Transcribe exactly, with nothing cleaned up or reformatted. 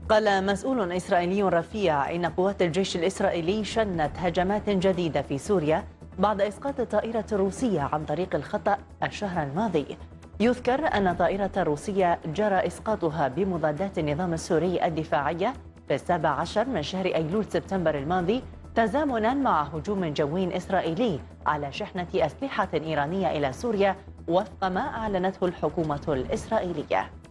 قال مسؤول إسرائيلي رفيع إن قوات الجيش الإسرائيلي شنت هجمات جديدة في سوريا بعد إسقاط الطائرة الروسية عن طريق الخطأ الشهر الماضي. يذكر أن طائرة روسية جرى إسقاطها بمضادات النظام السوري الدفاعية في السابع عشر من شهر أيلول سبتمبر الماضي، تزامنا مع هجوم جوي إسرائيلي على شحنة أسلحة إيرانية إلى سوريا وفق ما أعلنته الحكومة الإسرائيلية.